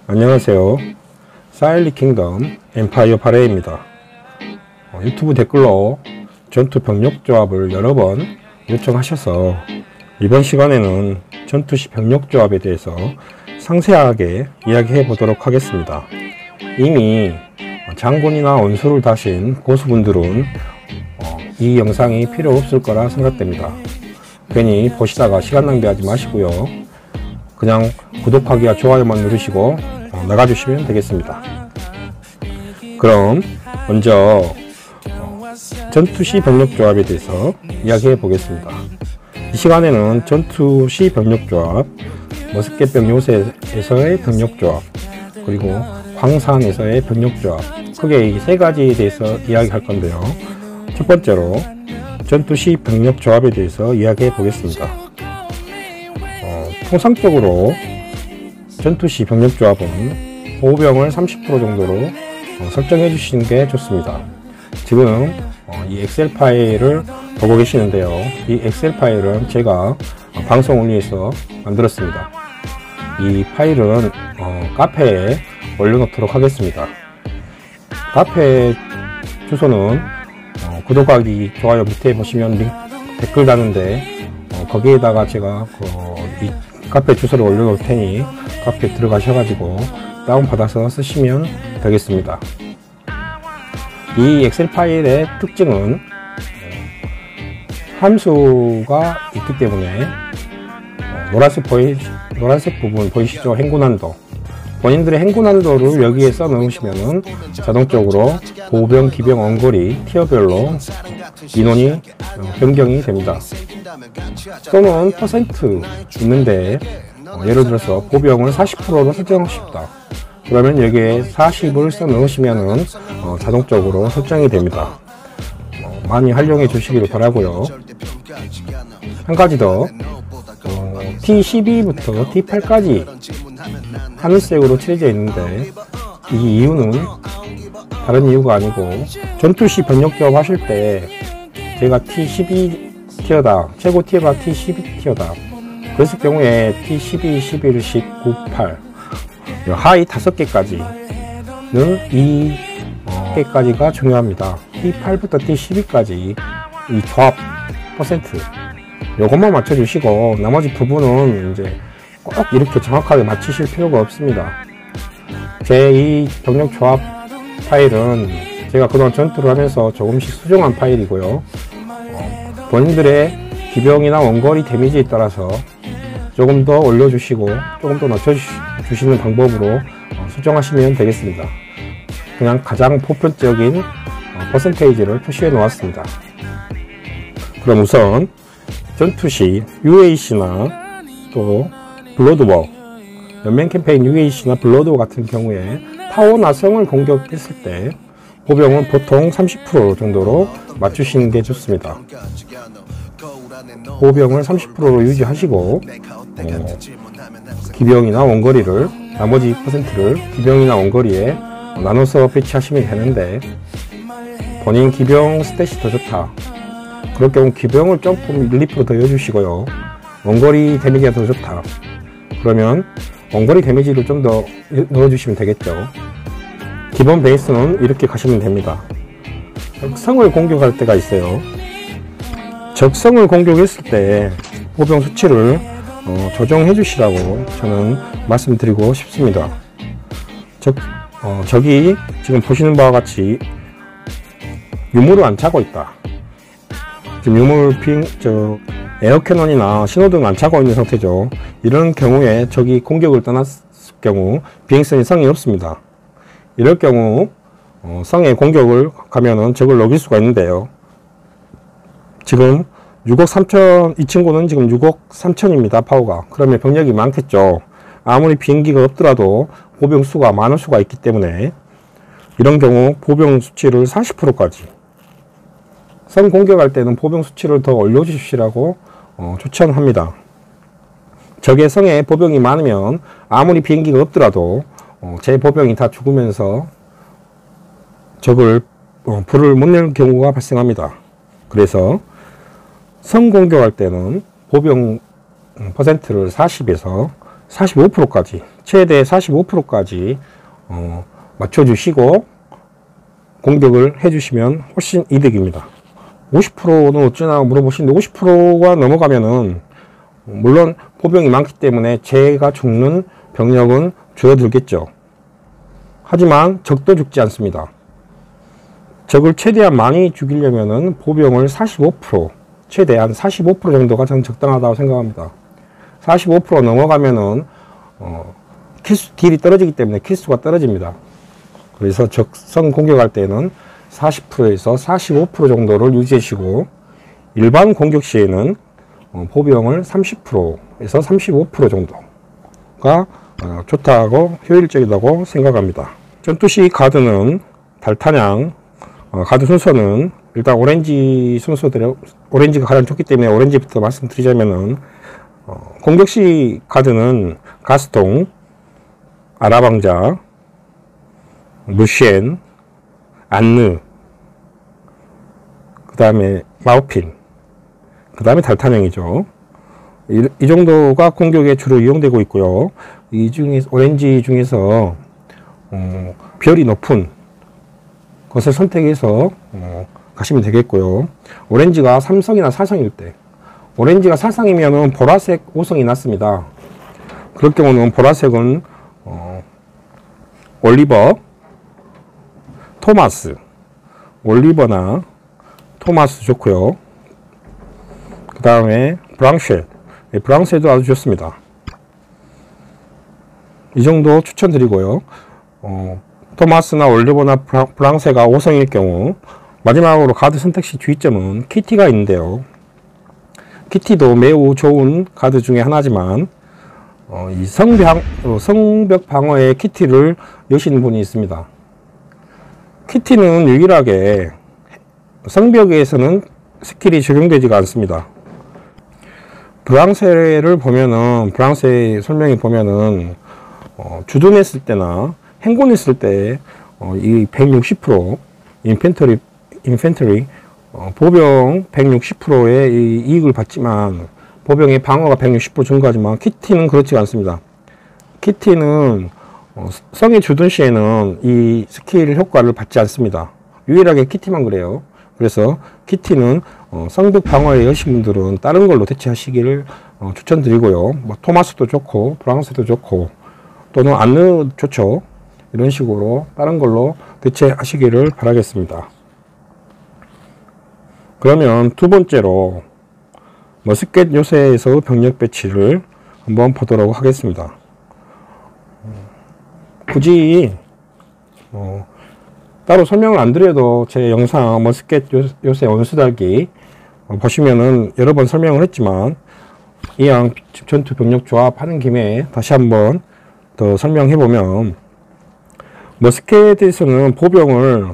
안녕하세요. 사일리 킹덤 엠파이어 파레입니다. 유튜브 댓글로 전투 병력 조합을 여러 번 요청하셔서 이번 시간에는 전투 시 병력 조합에 대해서 상세하게 이야기해 보도록 하겠습니다. 이미 장군이나 원수를 다신 고수분들은 이 영상이 필요 없을 거라 생각됩니다. 괜히 보시다가 시간 낭비하지 마시고요. 그냥 구독하기와 좋아요만 누르시고 나가주시면 되겠습니다. 그럼 먼저 전투 시 병력 조합에 대해서 이야기해 보겠습니다. 이 시간에는 전투 시 병력 조합, 머스켓병 요새에서의 병력 조합, 그리고 광산에서의 병력 조합, 크게 이 세 가지에 대해서 이야기할 건데요. 첫 번째로 전투 시 병력 조합에 대해서 이야기해 보겠습니다. 통상적으로 전투 시 병력 조합은 보병을 30% 정도로 설정해 주시는 게 좋습니다. 지금 이 엑셀 파일을 보고 계시는데요. 이 엑셀 파일은 제가 방송을 위해서 만들었습니다. 이 파일은 카페에 올려놓도록 하겠습니다. 카페 주소는 구독하기, 좋아요 밑에 보시면 댓글 다는데 거기에다가 제가 이 카페 주소를 올려놓을 테니 카페 들어가셔가지고 다운받아서 쓰시면 되겠습니다. 이 엑셀 파일의 특징은 함수가 있기 때문에 노란색 부분 보이시죠? 행군한도. 본인들의 행군한도를 여기에 써 넣으시면은 자동적으로 보병, 기병, 원거리, 티어별로 인원이 변경이 됩니다. 또는 퍼센트 있는데 예를 들어서 보병을 40%로 설정하고 싶다. 그러면 여기에 40을 써 넣으시면은 자동적으로 설정이 됩니다. 많이 활용해 주시기를 바라고요. 한 가지 더, T12부터 T8까지 하늘색으로 칠해져 있는데 이 이유는 다른 이유가 아니고 전투 시 병력 조합 하실 때 제가 T12 티어다, 최고 티어가 T12 티어다, 그랬을 경우에 T12, 11, 19, 8 하위 5개까지는 이 개까지가 중요합니다. T8부터 T12까지 이 조합 퍼센트 요것만 맞춰주시고 나머지 부분은 이제 꼭 이렇게 정확하게 맞추실 필요가 없습니다. 제 이 병력 조합 파일은 제가 그동안 전투를 하면서 조금씩 수정한 파일이고요. 본인들의 기병이나 원거리 데미지에 따라서 조금 더 올려주시고 조금 더 낮춰주시는 방법으로 수정하시면 되겠습니다. 그냥 가장 보편적인 퍼센테이지를 표시해 놓았습니다. 그럼 우선 전투 시 UAC나 또 블러드워, 연맹 캠페인 UAC나 블러드워 같은 경우에 타워나 성을 공격했을 때 보병은 보통 30% 정도로 맞추시는 게 좋습니다. 보병을 30%로 유지하시고 기병이나 원거리를, 나머지 퍼센트를 기병이나 원거리에 나눠서 배치하시면 되는데 본인 기병 스탯이 더 좋다, 그럴 경우 기병을 조금 1~2% 더 넣어주시고요. 원거리 데미지가 더 좋다, 그러면 원거리 데미지를 좀 더 넣어주시면 되겠죠. 기본 베이스는 이렇게 가시면 됩니다. 적성을 공격할 때가 있어요. 적성을 공격했을 때 보병 수치를 조정해 주시라고 저는 말씀드리고 싶습니다. 적이 지금 보시는 바와 같이 유물을 안 차고 있다. 지금 유물 에어캐논이나 신호등 안 차고 있는 상태죠. 이런 경우에 적이 공격을 떠났을 경우 비행선이 성이 없습니다. 이럴 경우 성에 공격을 가면은 적을 녹일 수가 있는데요. 지금 6억 3천, 이 친구는 지금 6억 3천입니다. 파워가. 그러면 병력이 많겠죠. 아무리 비행기가 없더라도 보병 수가 많을 수가 있기 때문에 이런 경우 보병 수치를 40%까지, 성 공격할 때는 보병 수치를 더 올려주시라고 추천합니다. 적의 성에 보병이 많으면 아무리 비행기가 없더라도 제 보병이 다 죽으면서 적을 불을 못 낼 경우가 발생합니다. 그래서 성 공격할 때는 보병 퍼센트를 40에서 45%까지, 최대 45%까지 맞춰주시고 공격을 해주시면 훨씬 이득입니다. 50%는 어쩌나 물어보시는데 50%가 넘어가면은 물론 포병이 많기 때문에 제가 죽는 병력은 줄어들겠죠. 하지만 적도 죽지 않습니다. 적을 최대한 많이 죽이려면은 포병을 45%, 최대한 45% 정도가 저는 적당하다고 생각합니다. 45% 넘어가면은 킬수 딜이 떨어지기 때문에 킬수가 떨어집니다. 그래서 적성 공격할 때는 40%에서 45% 정도를 유지하시고 일반 공격 시에는 포병을 30%에서 35% 정도가 좋다고 효율적이라고 생각합니다. 전투시 가드는 달타냥 가드 순서는 일단 오렌지 순서대로, 오렌지가 가장 좋기 때문에 오렌지부터 말씀드리자면은 공격시 가드는 가스통, 아라방자, 무셴, 안느, 그 다음에 마우핀, 그 다음에 달타냥이죠. 이 정도가 공격에 주로 이용되고 있고요. 이 중에 오렌지 중에서 별이 높은 것을 선택해서 가시면 되겠고요. 오렌지가 3성이나 4성일 때, 오렌지가 4성이면 보라색 5성이 났습니다. 그럴 경우는 보라색은 올리버, 토마스, 올리버나 토마스 좋고요. 그 다음에 브랑쉐, 브랑쉐도 아주 좋습니다. 이 정도 추천드리고요. 토마스나 올리버나 브랑쉐가 5성일 경우 마지막으로 가드 선택 시 주의점은 키티가 있는데요. 키티도 매우 좋은 가드 중에 하나지만 이 성벽 방어에 키티를 여시는 분이 있습니다. 키티는 유일하게 성벽에서는 스킬이 적용되지가 않습니다. 브랑쉐를 보면은, 브랑쉐 설명에 보면은 주둔했을 때나 행군했을 때 이 160% 인펜터리 보병 160%의 이익을 받지만 보병의 방어가 160% 증가하지만 키티는 그렇지 않습니다. 키티는 성의 주둔 시에는 이 스킬 효과를 받지 않습니다. 유일하게 키티만 그래요. 그래서 키티는 성벽 방어에 여신 분들은 다른 걸로 대체하시기를 추천드리고요. 뭐 토마스도 좋고 브랑스도 좋고 또는 안느 좋죠. 이런 식으로 다른 걸로 대체하시기를 바라겠습니다. 그러면 두 번째로 머스켓 요새에서 병력 배치를 한번 보도록 하겠습니다. 굳이 따로 설명을 안 드려도 제 영상 머스켓 요새 원수달기 보시면은 여러 번 설명을 했지만 이왕 전투 병력 조합 하는 김에 다시 한번 더 설명해 보면, 머스켓에서는 보병을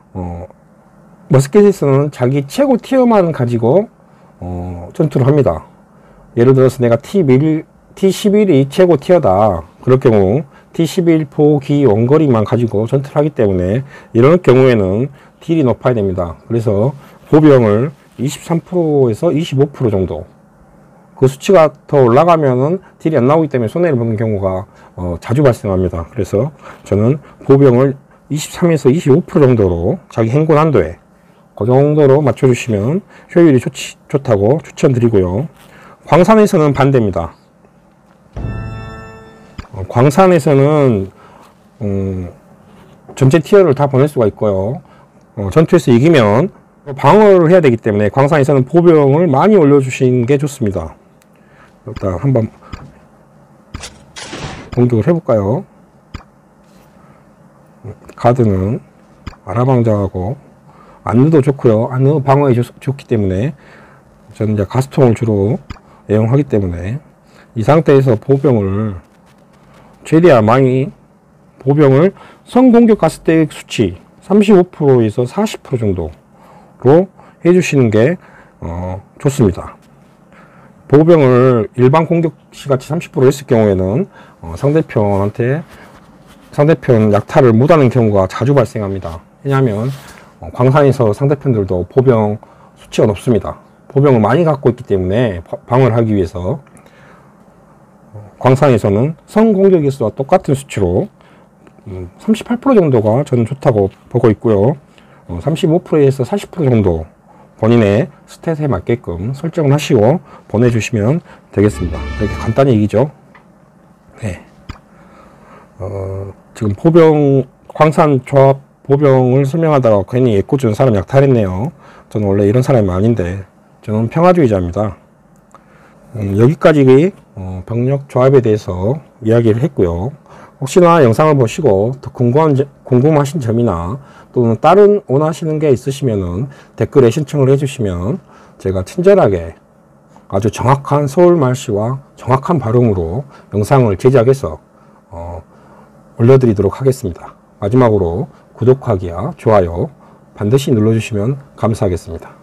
머스켓에서는 자기 최고 티어만 가지고 전투를 합니다. 예를 들어서 내가 T11이 최고 티어다. 그럴 경우 T11 포기 원거리만 가지고 전투를 하기 때문에 이런 경우에는 딜이 높아야 됩니다. 그래서 보병을 23%에서 25% 정도, 그 수치가 더 올라가면은 딜이 안 나오기 때문에 손해를 보는 경우가 자주 발생합니다. 그래서 저는 보병을 23에서 25% 정도로 자기 행군 한도에 그 정도로 맞춰주시면 효율이 좋다고 추천드리고요. 광산에서는 반대입니다. 광산에서는 전체 티어를 다 보낼 수가 있고요. 전투에서 이기면 방어를 해야 되기 때문에 광산에서는 보병을 많이 올려주시는 게 좋습니다. 일단 한번 공격을 해볼까요? 가드는 아라방자하고 안느도 좋고요. 안느 방어에 좋기 때문에 저는 이제 가스통을 주로 애용하기 때문에 이 상태에서 보병을 최대한 많이, 보병을 성공격 갔을 때 수치 35%에서 40% 정도로 해주시는 게 좋습니다. 보병을 일반 공격 시같이 30% 했을 경우에는 상대편 약탈을 못하는 경우가 자주 발생합니다. 왜냐하면 광산에서 상대편들도 보병 수치가 높습니다. 보병을 많이 갖고 있기 때문에 방어를 하기 위해서 광산에서는 성공격일수와 똑같은 수치로 38% 정도가 저는 좋다고 보고 있고요. 35%에서 40% 정도 본인의 스탯에 맞게끔 설정을 하시고 보내주시면 되겠습니다. 이렇게 간단히 얘기죠. 네. 지금 광산 조합 보병을 설명하다가 괜히 애꿎은 사람 약탈했네요. 저는 원래 이런 사람이 아닌데 저는 평화주의자입니다. 여기까지 병력 조합에 대해서 이야기를 했고요. 혹시나 영상을 보시고 더 궁금하신 점이나 또는 다른 원하시는 게 있으시면은 댓글에 신청을 해주시면 제가 친절하게 아주 정확한 서울말씨와 정확한 발음으로 영상을 제작해서 올려드리도록 하겠습니다. 마지막으로 구독하기와 좋아요 반드시 눌러주시면 감사하겠습니다.